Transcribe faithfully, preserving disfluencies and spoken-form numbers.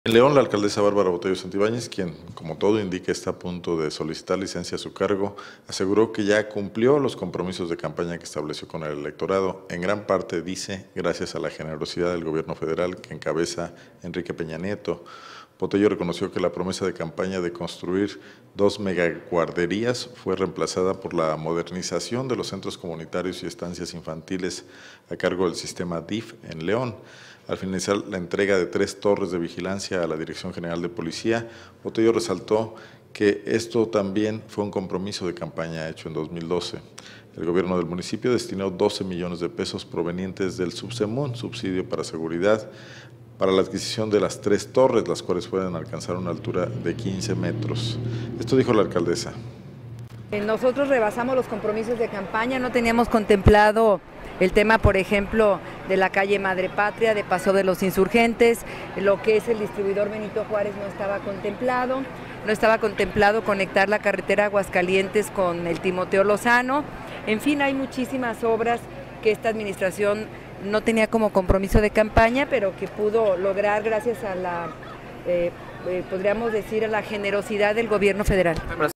En León, la alcaldesa Bárbara Botello Santibáñez, quien, como todo indica, está a punto de solicitar licencia a su cargo, aseguró que ya cumplió los compromisos de campaña que estableció con el electorado, en gran parte, dice, gracias a la generosidad del gobierno federal que encabeza Enrique Peña Nieto. Botello reconoció que la promesa de campaña de construir dos megaguarderías fue reemplazada por la modernización de los centros comunitarios y estancias infantiles a cargo del sistema D I F en León. Al finalizar la entrega de tres torres de vigilancia a la Dirección General de Policía, Botello resaltó que esto también fue un compromiso de campaña hecho en dos mil doce. El gobierno del municipio destinó doce millones de pesos provenientes del Subsemún, subsidio para seguridad, para la adquisición de las tres torres, las cuales pueden alcanzar una altura de quince metros. Esto dijo la alcaldesa. Nosotros rebasamos los compromisos de campaña, no teníamos contemplado el tema, por ejemplo, de la calle Madre Patria, de Paso de los Insurgentes, lo que es el distribuidor Benito Juárez no estaba contemplado, no estaba contemplado conectar la carretera Aguascalientes con el Timoteo Lozano. En fin, hay muchísimas obras que esta administración no tenía como compromiso de campaña, pero que pudo lograr gracias a la, eh, eh, podríamos decir, a la generosidad del gobierno federal.